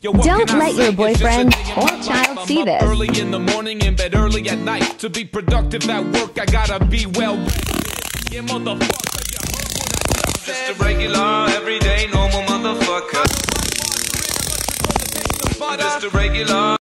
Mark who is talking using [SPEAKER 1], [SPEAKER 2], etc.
[SPEAKER 1] Don't let your boyfriend or child see this.
[SPEAKER 2] Early in the morning, in bed early at night. To be productive at work, I gotta be well. Yeah, motherfucker, you heard what I said.
[SPEAKER 3] Just a regular, everyday, normal motherfucker. Just a regular.